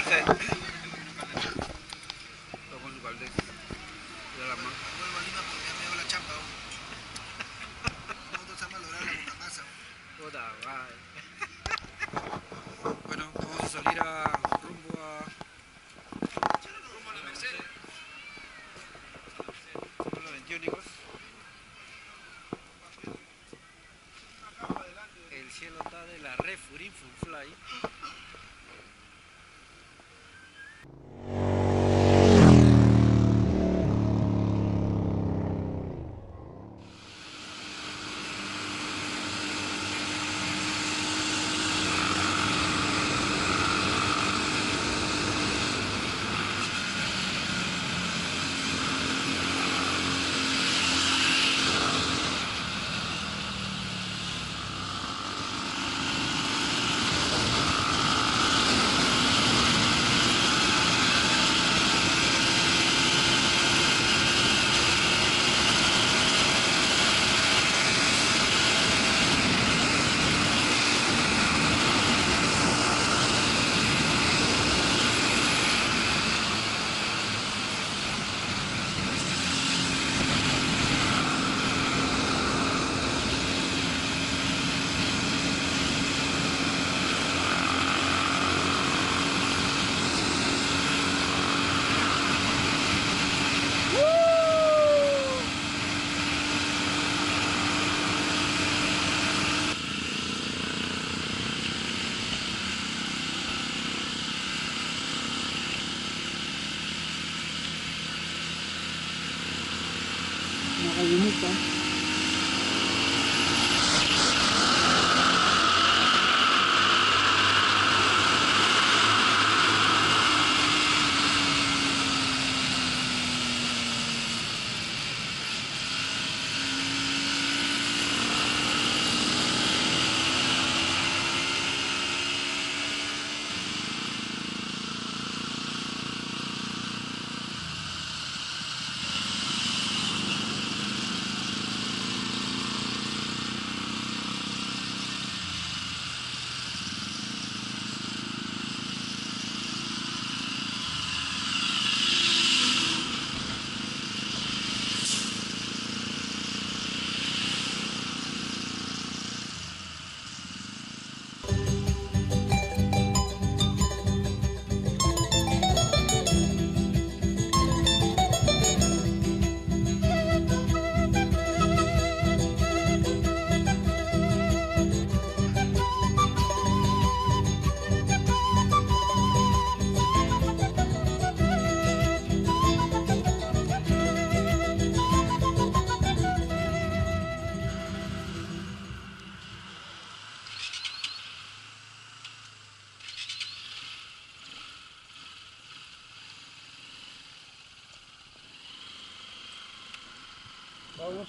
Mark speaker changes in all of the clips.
Speaker 1: con su Valdés. De la mano.
Speaker 2: Vuelvo a Lima porque ya me dio la chamba. Nosotros vamos a lograr la boca masa.
Speaker 1: Puta madre. Bueno, vamos a salir rumbo a la Merced. Son los 21. El cielo está de la re Furin Fly.
Speaker 3: Nakalimutan.
Speaker 1: Vamos.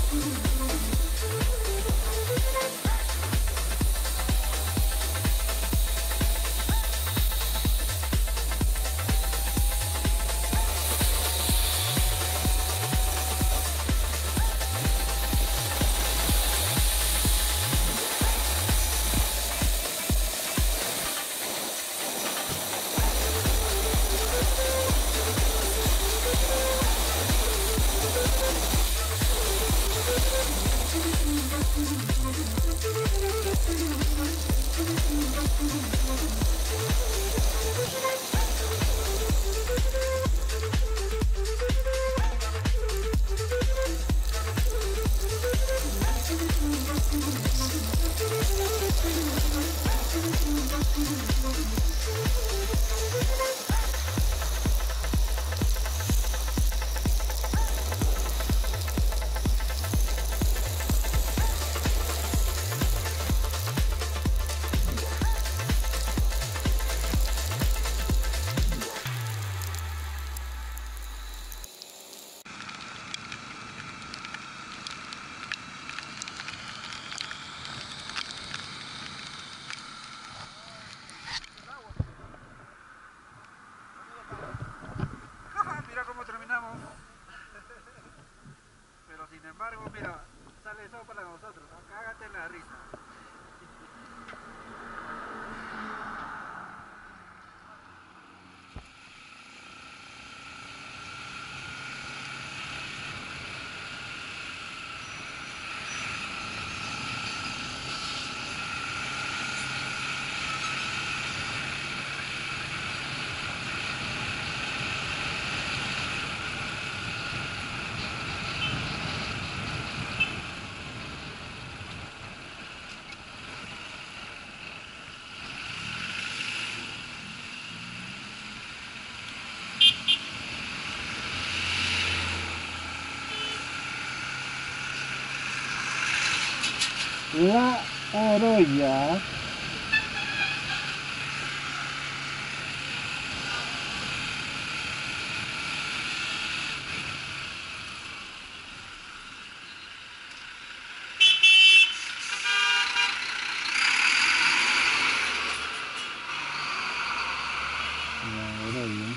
Speaker 1: Mira cómo terminamos. Pero sin embargo, mira, sale eso para nosotros. Cágate en la risa.
Speaker 3: La Oroya. La Oroya.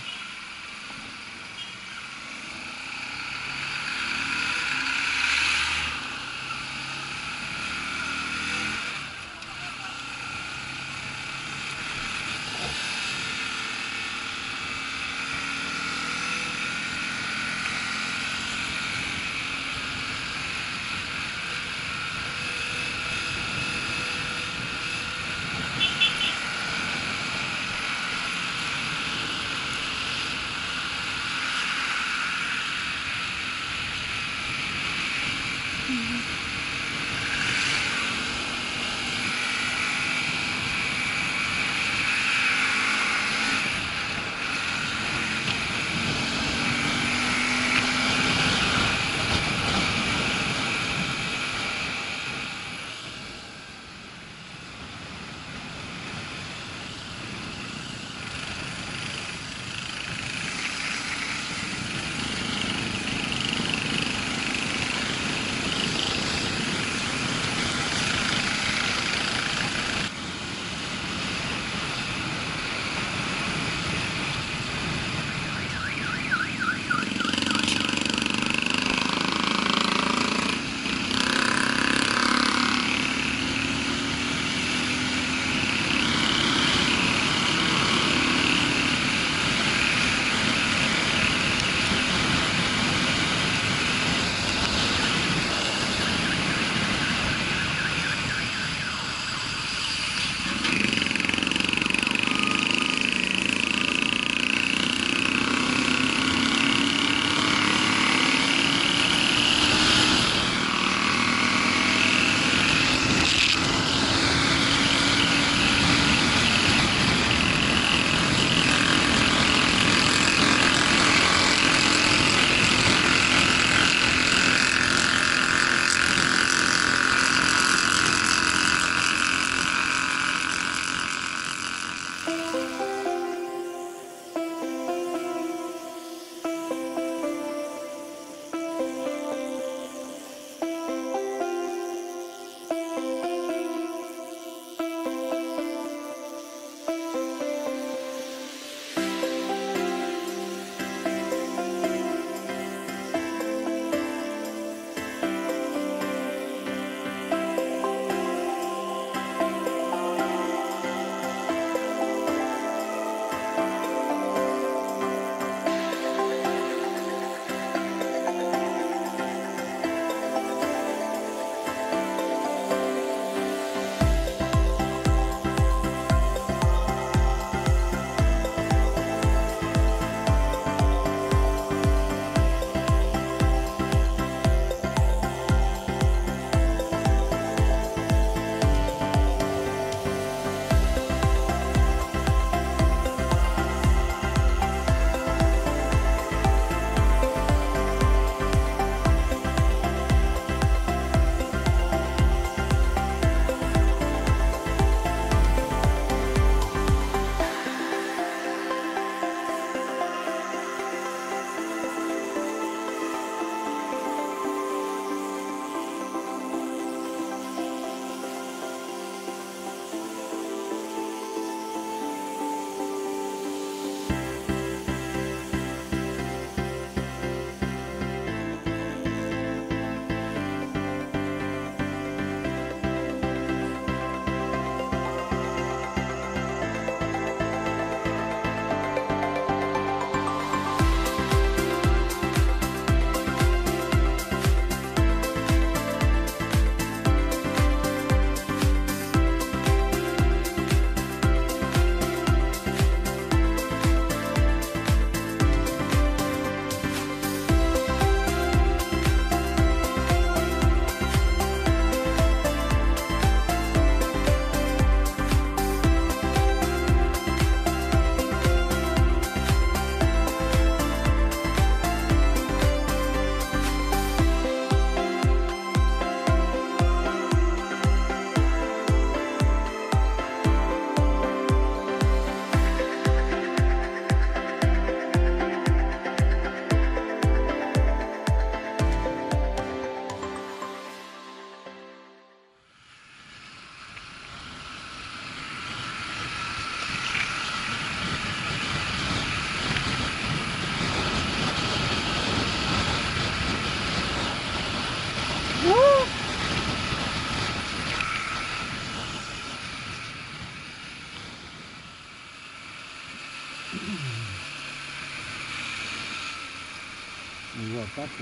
Speaker 3: Paco.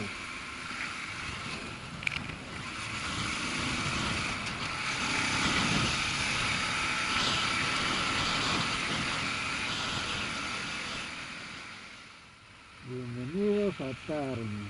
Speaker 3: Bienvenidos a Tarmi.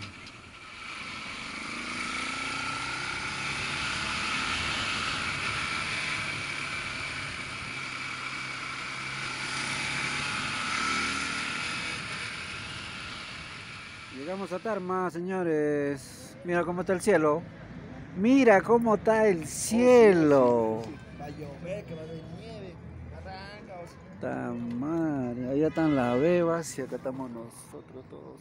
Speaker 3: Llegamos a Tarma, señores. Mira cómo está el cielo. Mira cómo está el cielo.
Speaker 2: Va a llover, que va a haber nieve. Arranca, o sea.
Speaker 3: Ta madre, allá están las bebas y acá estamos nosotros todos.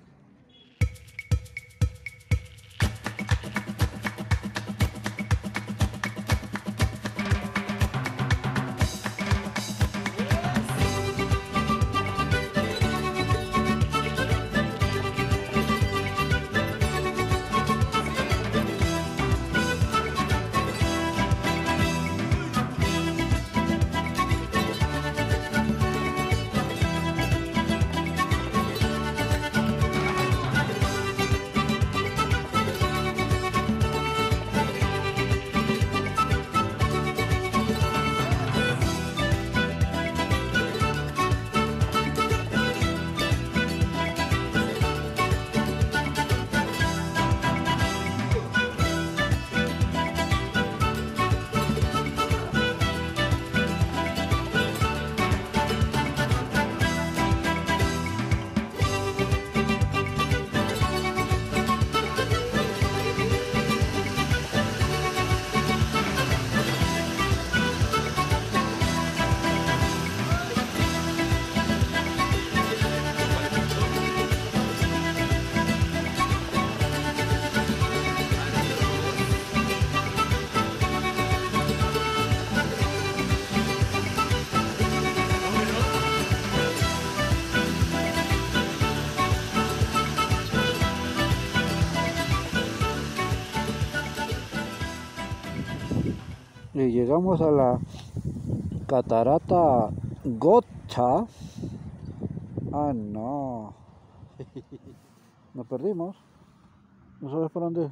Speaker 3: Y llegamos a la catarata Gotcha. Ah, no. Nos perdimos. No sabes por dónde.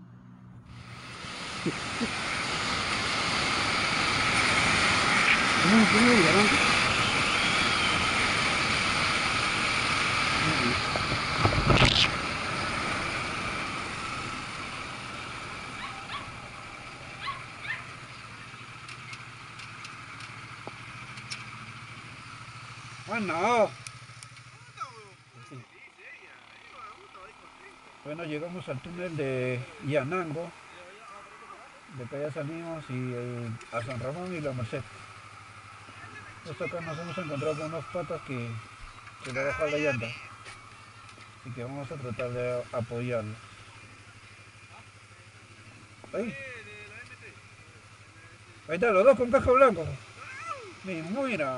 Speaker 3: Ah, no. Bueno, llegamos al túnel de Yanango. De acá ya salimos y a San Ramón y La Merced. Justo acá nos hemos encontrado con unos patas que le ha bajado la llanta. Así que vamos a tratar de apoyarlo. Ahí. Ahí están los dos con casco blanco. Mira.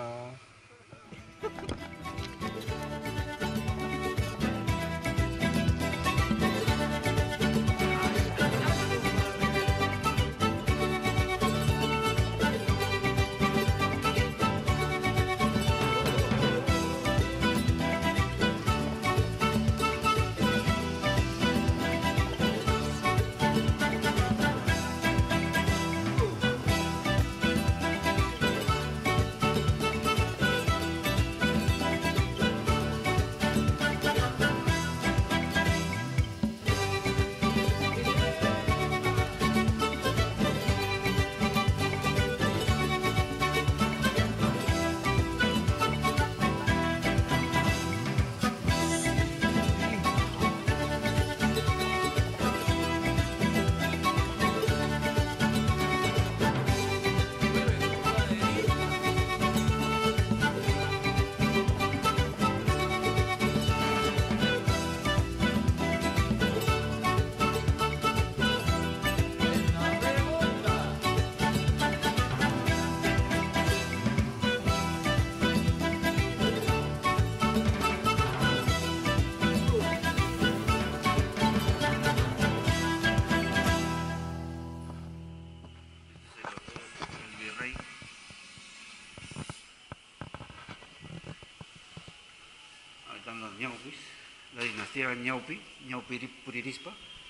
Speaker 3: Están los ñauquis, la dinastía Ñaupi, Ñaupiririspa.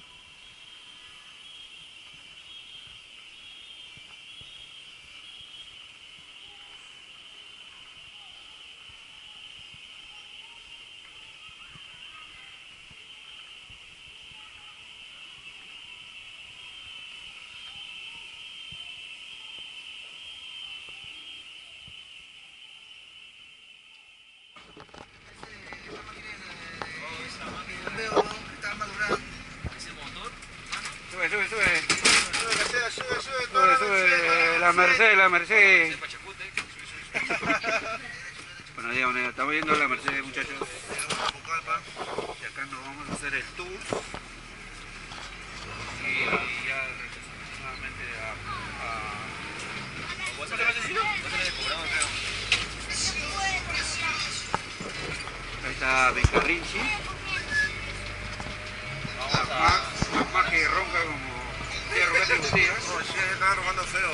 Speaker 3: Sube, la Merced. Bueno, ya, estamos yendo a la Merced, muchachos. Y acá nos vamos a hacer el tour. Y ya regresamos nuevamente ahí está Becarrinchi. Más que ronca como perro que te gustía.
Speaker 2: Oh, sí, estaba robando feo,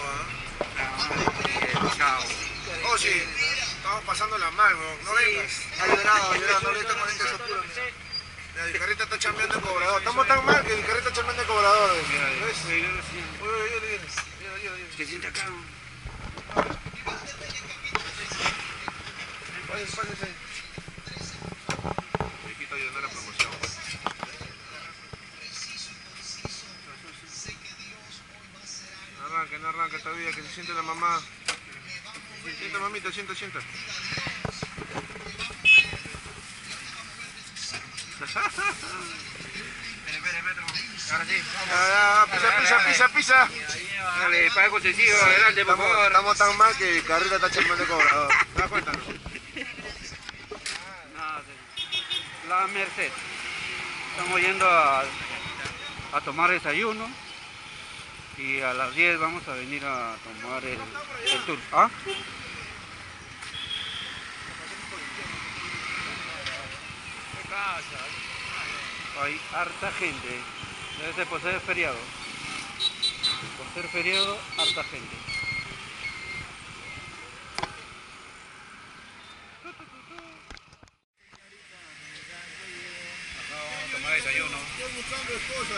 Speaker 3: Chao.
Speaker 2: Oh, sí, estamos pasándola mal, no vengas. Ha llorado, no le tengo lentes oscuros. Mira, el carrito está chambeando de cobrador. Estamos tan mal que el carrito está chambeando de cobrador. ¿Ves?
Speaker 3: Se siente acá.
Speaker 2: Pásense. Viejito ayudando a la promoción. No arranca todavía, que se siente la mamá. Sienta, mamita, sienta.
Speaker 3: Ahora sí.
Speaker 2: Pisa.
Speaker 3: Dale, paga con sencillo, adelante, por favor.
Speaker 2: Estamos tan mal que el carrito está chambeando de cobrador. ¿Te das cuenta?
Speaker 3: La Merced. Estamos yendo a tomar desayuno. Y a las 10 vamos a venir a tomar el tour. ¿Ah? Hay harta gente. Debe ser por ser feriado. Por ser feriado, harta gente. Acá vamos a tomar desayuno.
Speaker 2: Estoy buscando esposa.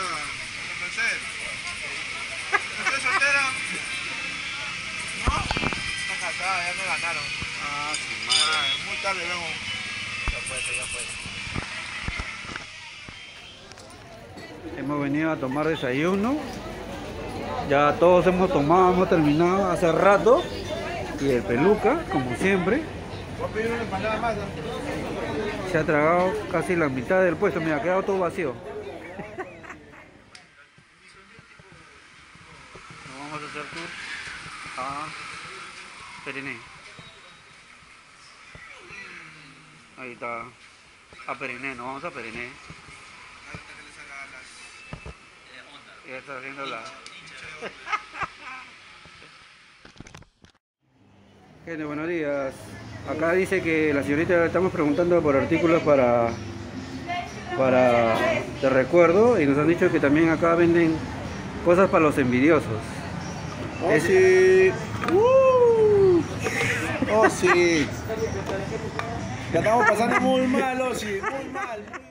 Speaker 2: ¿Estás soltera? ¿No? Estás casada, ya me ganaron.
Speaker 3: Ah, sí, madre.
Speaker 2: Muy tarde, vengo.
Speaker 3: Ya fue. Hemos venido a tomar desayuno. Ya todos hemos tomado, hemos terminado hace rato. Y el peluca, como siempre,
Speaker 2: Voy a pedir una empanada más, ¿no?
Speaker 3: se ha tragado casi la mitad del puesto. Mira, ha quedado todo vacío. Nos vamos a hacer tour a Periné. Ahí está. A Periné, nos vamos a Periné. Ya está haciendo la... Gente, buenos días. Acá dice que la señorita le estamos preguntando por artículos para de recuerdo y nos han dicho que también acá venden cosas para los envidiosos.
Speaker 2: Oh, sí. Oh, sí. Ya estamos pasando muy mal, Osi. Muy mal.